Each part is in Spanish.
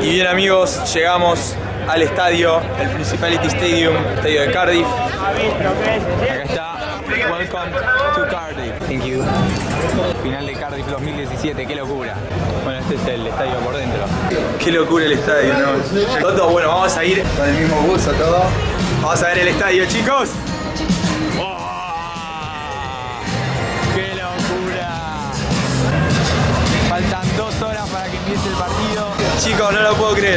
Y bien amigos, llegamos al estadio, el Principality Stadium, estadio de Cardiff. Acá está, welcome to Cardiff. Thank you. Final de Cardiff 2017, qué locura. Bueno, este es el estadio por dentro. Qué locura el estadio, ¿no? Toto, bueno, vamos a ir con el mismo buzo todo. Vamos a ver el estadio, chicos. ¡Qué locura! Faltan 2 horas para que empiece el partido. Chicos, no lo puedo creer.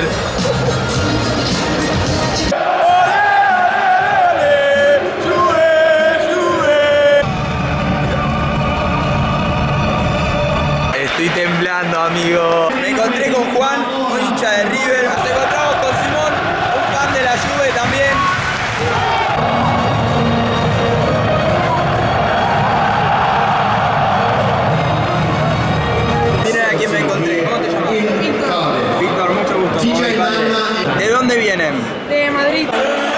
Estoy temblando, amigo. Me encontré con Juan, un hincha de River. Nos encontramos con Simón, un fan de la Juve también. Miren a quién me encontré. ¿Cómo te llamas? Víctor. Víctor, mucho gusto. ¿De dónde vienen? De Madrid.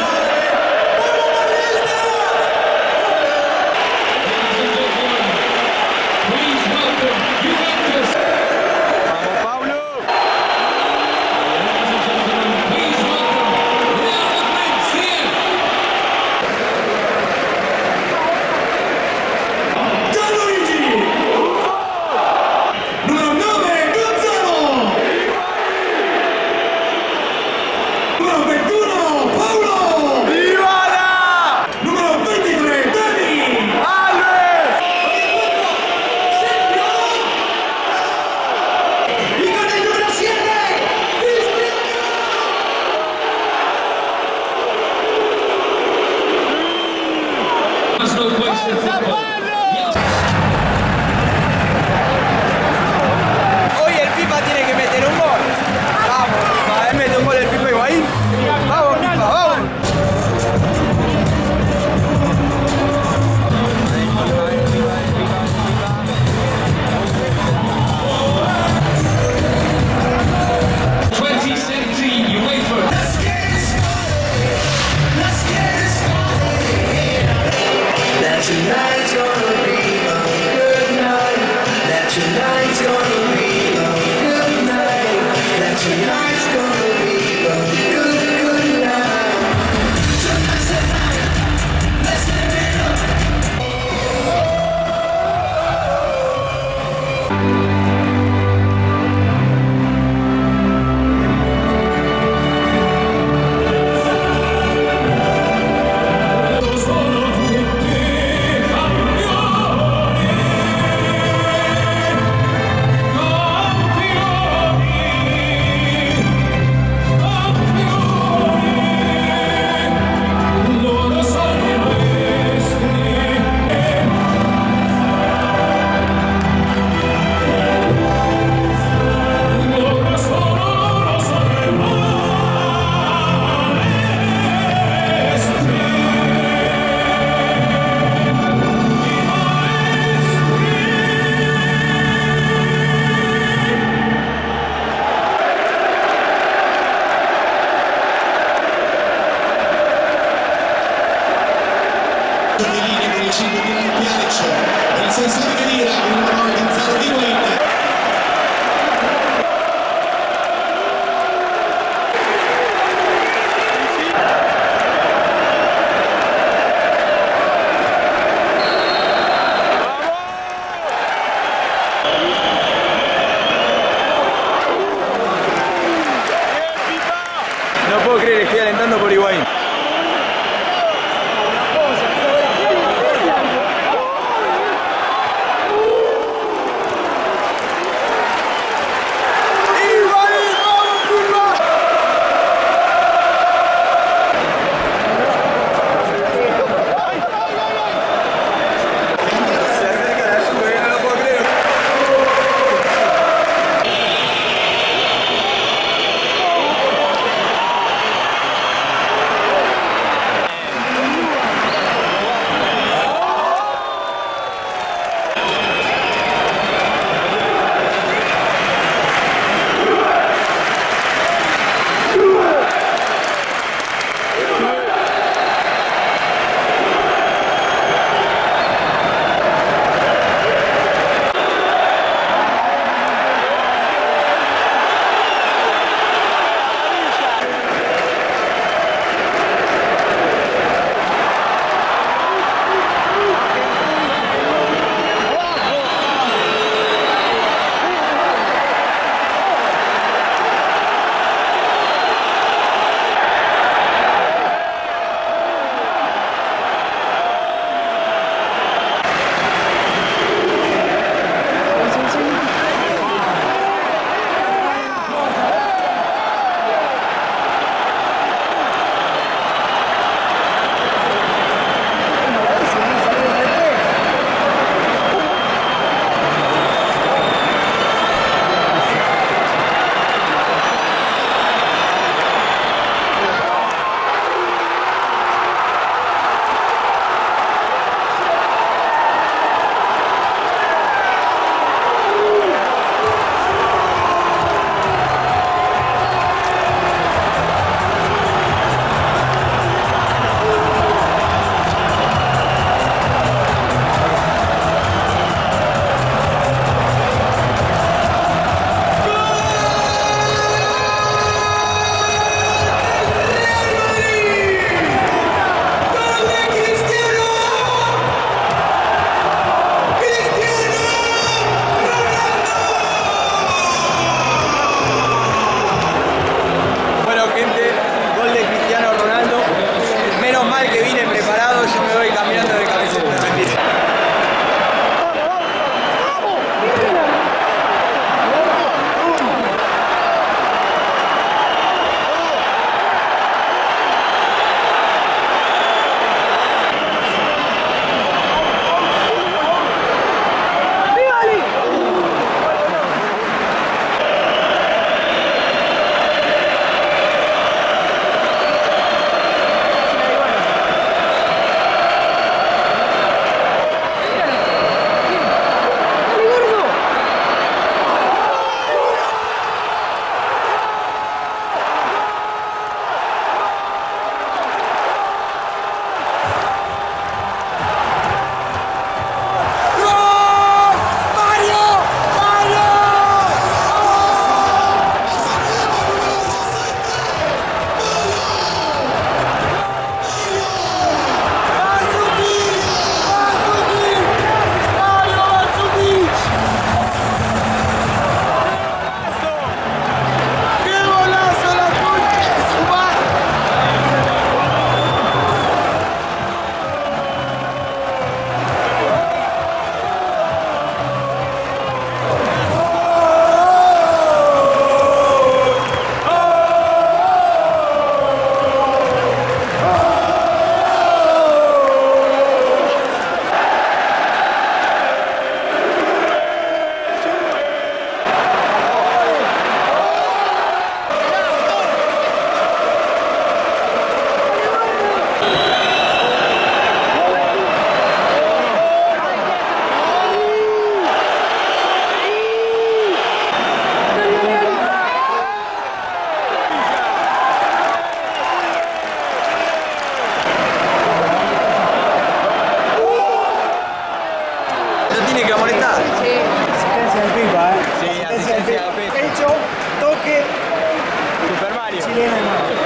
Hoy el Pipa tiene que meter un gol. Vamos, Pipa, mete un gol el Pipa Higuaín. Vamos, Pipa, vamos. No puedo creer, estoy alentando por Higuaín. con esta? Sí. Asistencia del Pipa, Sí, asistencia del Pipa. Hecho, toque, Super Mario. chilena.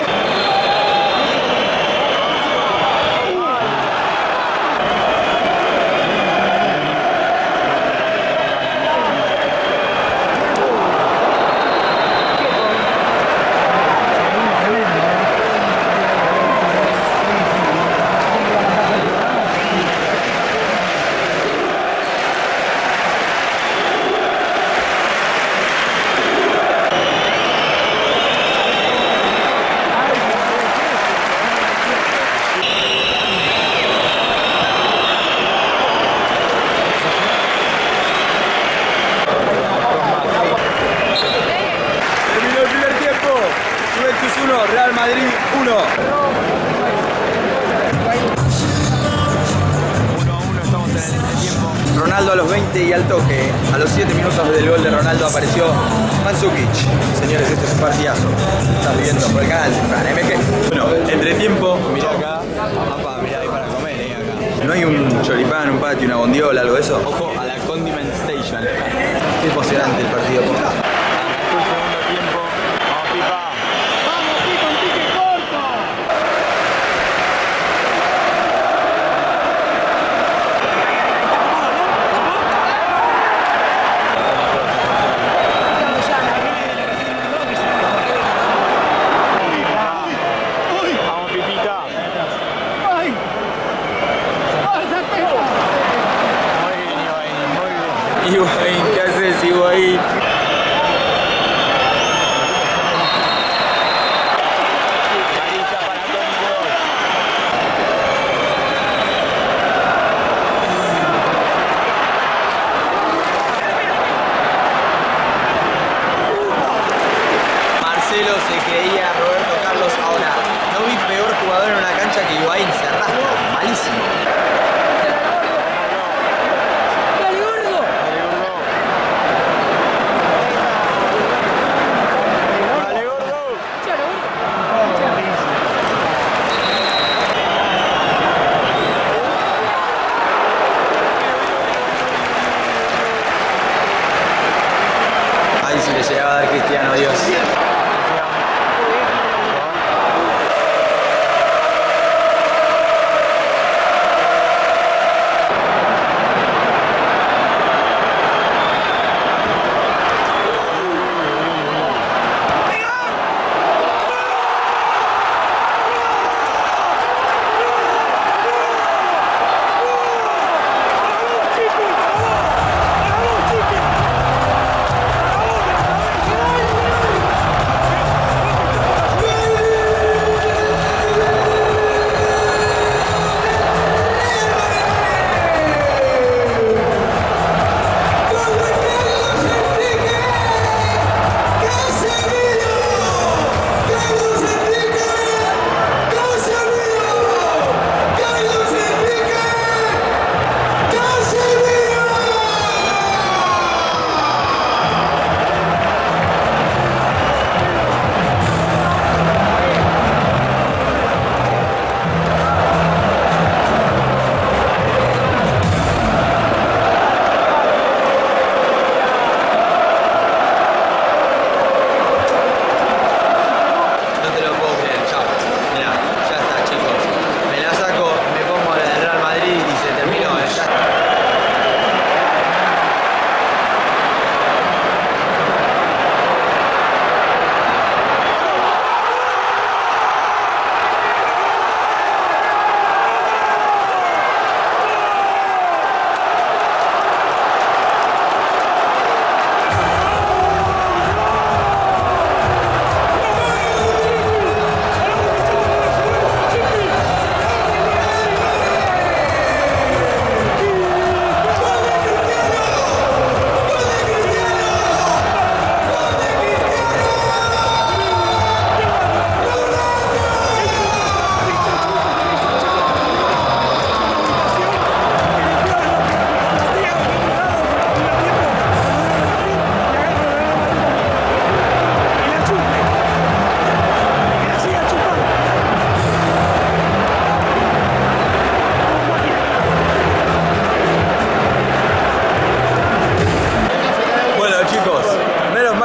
Terminó el primer tiempo. Juventus 1, Real Madrid 1. 1-1, estamos en el entretiempo. Ronaldo a los 20 y al toque. A los 7 minutos del gol de Ronaldo apareció Mandzukic. Señores, este es un partidazo. Estás viendo por el canal de Fran MG. Bueno, entretiempo. Mirá acá. Papá, mirá ahí para comer, acá. ¿No hay un choripán, un patio, una bondiola, algo de eso? Ojo a la Condiment Station. Qué emocionante el partido, por acá. El segundo tiempo. Vamos, Pipa. ¡Vamos, Pipa, un pique corto! Vamos, Pipita. ¡Ay! ¡Ay, se pegó! Muy bien, Higuaín, muy bien. Higuaín, ¿qué haces, Higuaín? Amarilla para Toni Kroos. Marcelo se creía Roberto Carlos. Ahora, no vi peor jugador en una cancha que Higuaín. Se arrastra, malísimo. ¡Dale, gordo! Dale, gordo. Chalo, gordo. Ahí sí le llegaba a dar Cristiano, Dios.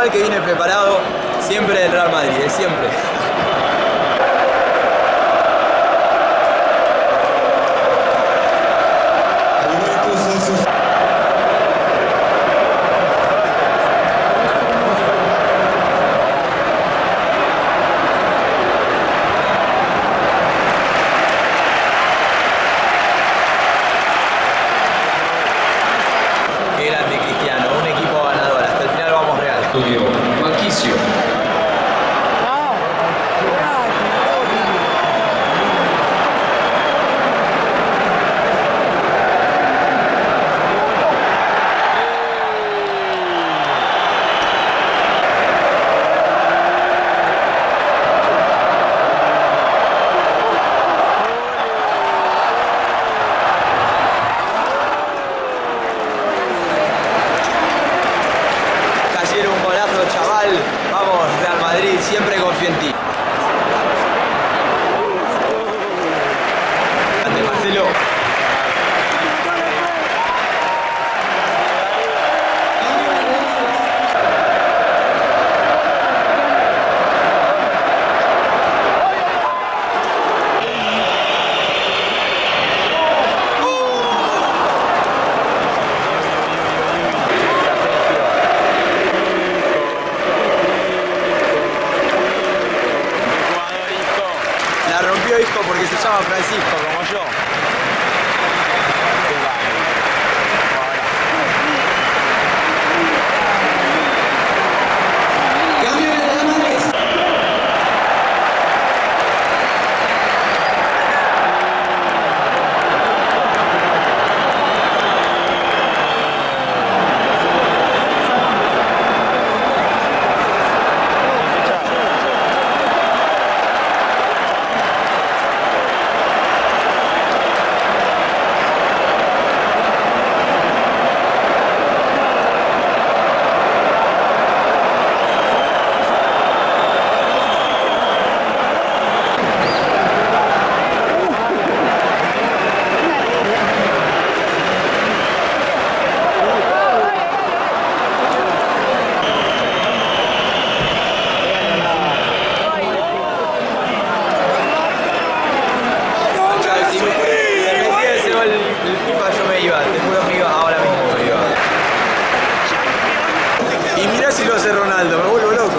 rival que viene preparado siempre del Real Madrid, siempre. Siempre confío en ti. Ante Marcelo. Isco porque se llama Francisco, como yo. Y mirá si lo hace Ronaldo, me vuelvo loco.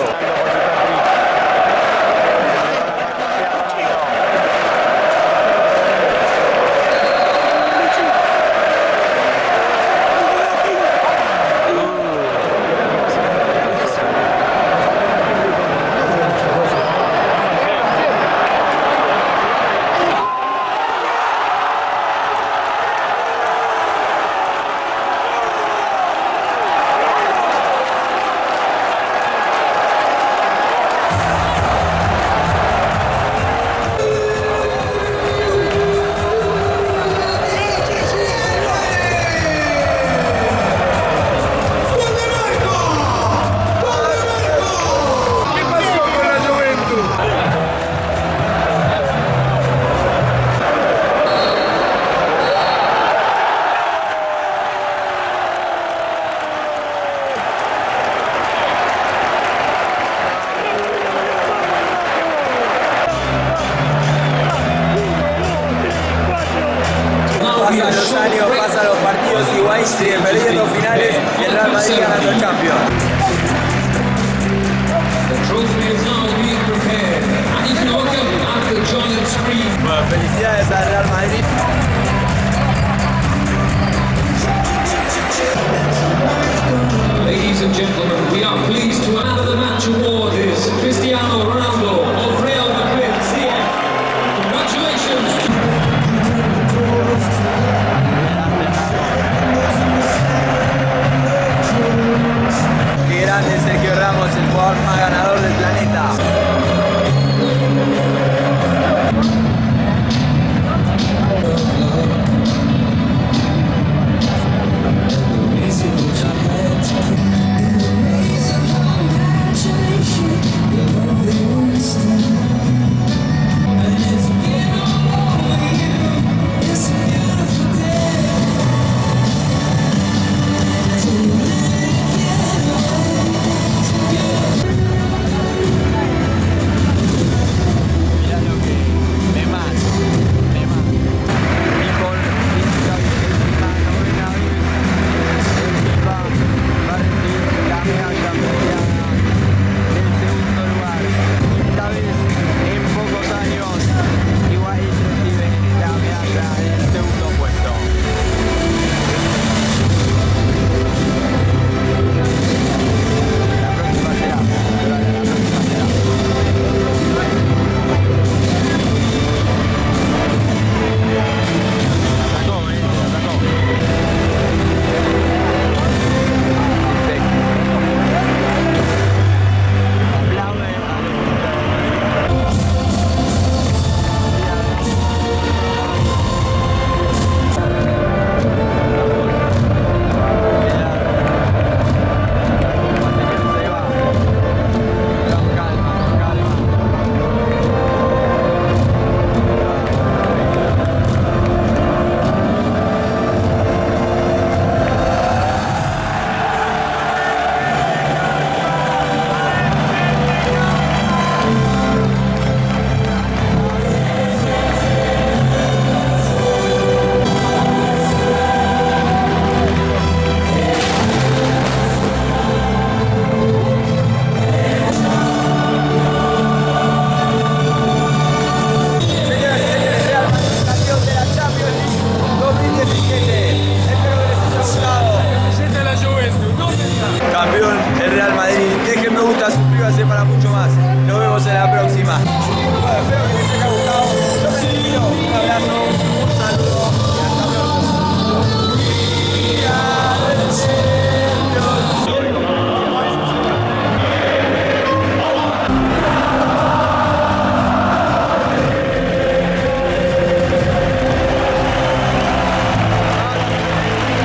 Pasan los años, pasan los partidos y Higuaín sigue perdiendo finales y el Real Madrid ganando el Champions. Bueno, felicidades al Real Madrid. Ladies and gentlemen, we are pleased to honor the match award is Cristiano Ronaldo of Real Madrid. Congratulations. Qué grande Sergio Ramos, el jugador más ganador del planeta. Yeah. suscríbase para mucho más. Nos vemos en la próxima.